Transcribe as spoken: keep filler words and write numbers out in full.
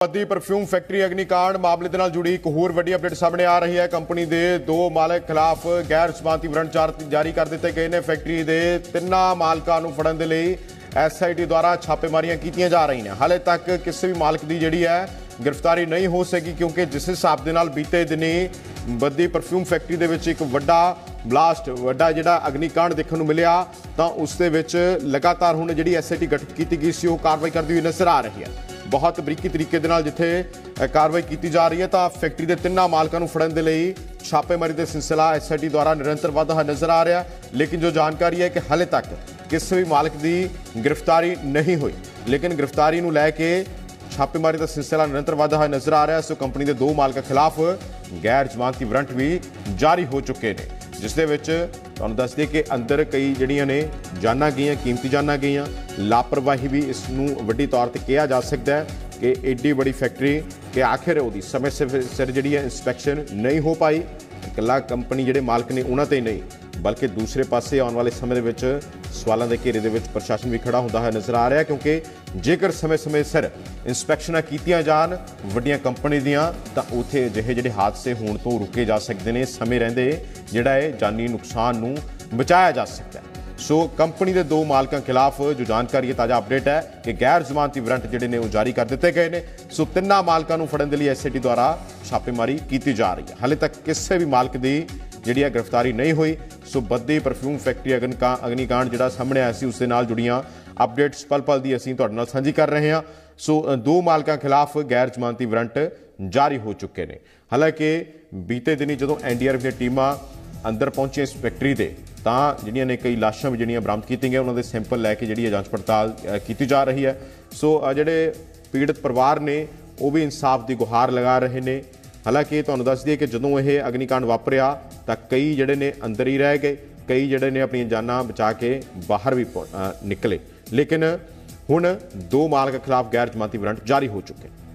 ਦੀ perfume factory अग्निकांड मामले के नाल जुड़ी एक होर वड्डी अपडेट सामने आ रही है। कंपनी के दो मालक खिलाफ गैर जमानती वारंट जारी कर दिए गए हैं। फैक्ट्री के तिना मालकों को फड़न के लिए एस आई टी द्वारा छापेमारियां की जा रही हैं। हाले तक किसी भी मालक की जी है गिरफ्तारी नहीं हो सकी, क्योंकि जिस हिसाब के बीते दिनी बद्दी परफ्यूम फैक्ट्री के एक वड्डा ब्लास्ट वड्डा जिहड़ा अग्निकांड देखने को मिलिया, तो उस दे विच लगातार हुण जिहड़ी एस आई टी गठित की गई सी, कार्रवाई करती हुई नजर आ रही है। बहुत बरीकी तरीके दे नाल जिथे कार्रवाई की जा रही है, तो फैक्ट्री के तिना मालकों को फड़न के लिए छापेमारी का सिलसिला एस आई टी द्वारा निरंतर वधदा होया नजर आ रहा है। लेकिन जो जानकारी है कि हाले तक किसी भी मालक की गिरफ्तारी नहीं हुई, लेकिन गिरफ्तारी को लैके छापेमारी का सिलसिला निरंतर वधदा होया नजर आ रहा है। सो कंपनी के दो मालकों खिलाफ गैर जमानती वारंट भी जारी हो चुके हैं, जिस दे विच तुहानूं दस दिए कि अंदर कई जिहड़ियां ने जानां गईयां, कीमती जानां गईयां। लापरवाही भी इसनूं वड्डी तौर पर किया जा सकता है कि एड्डी बड़ी फैक्ट्री कि आखिर उहदी समय सिर सिर जिहड़ी है इंस्पैक्शन नहीं हो पाई। इकल्ला कंपनी जिहड़े मालक ने उन्हां ते ही नहीं, बल्कि दूसरे पासे आने वाले समय दे विच सवालों के घेरे दे विच प्रशासन भी खड़ा होंदा है नजर आ रहा है, क्योंकि जेकर समय समय सिर इंस्पैक्शनां कीतियां जान वड्डियां कंपनी दियां, तां उत्थे अजिहे जिहड़े हादसे होण तो रुके जा सकते हैं। समय रहिंदे जिहड़ा है जानी नुकसान नूं बचाया जा सकता है। सो कंपनी के दो मालकों खिलाफ जो जानकारी है, ताज़ा अपडेट है कि गैर जमानती वारंट जिहड़े ने जारी कर दिए गए हैं। सो तिना मालकों को फड़न के लिए एस आई टी द्वारा छापेमारी की जा रही है। हाले तक किसी भी मालक की जिहड़ी गिरफ्तारी नहीं हुई। सो बद्दी परफ्यूम फैक्ट्री अग्निका अग्निकांड जिहड़ा सामने आया सी, उसके नाल जुड़ियां अपडेट्स पल पल की असीं तुहाडे नाल साझी कर रहे हैं। सो दो मालकों खिलाफ गैर जमानती वारंट जारी हो चुके हैं। हालांकि बीते दिनी जो एन डी आर एफ दी टीमां अंदर पहुंचे इस फैक्ट्री से, तो जिहड़ियां ने कई लाशां भी जिहड़ियां बरामद की गई, उन्होंने सैंपल लैके जिहड़ी जांच पड़ताल की जा रही है। सो जिहड़े पीड़ित परिवार ने वो भी इंसाफ की गुहार लगा रहे हैं। हालांकि तुहानूं दस दईए कि जदों यह अग्निकांड वापरिया, तो कई जिहड़े ने अंदर ही रह गए, कई जिहड़े ने अपनी जानां बचा के बाहर भी निकले। लेकिन हुण दो मालक खिलाफ गैर जमानती वारंट जारी हो चुके हैं।